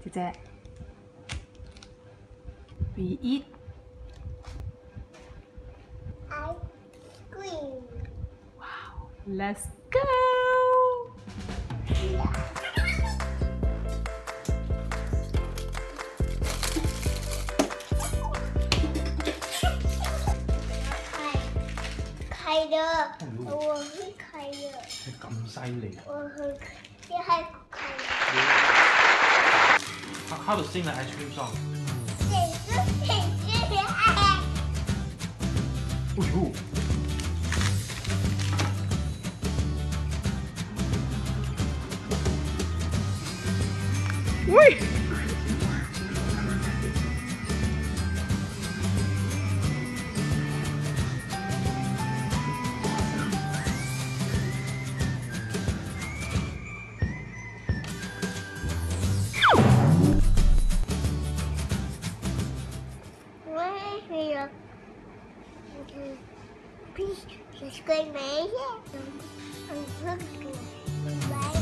姐姐 ，we eat ice cream. Wow, let's go. 開咗，我會開咗。 你咁犀利啊！ 我會一開開。 How to sing the ice cream song？ 哎呦！ 喂！ Please subscribe my channel.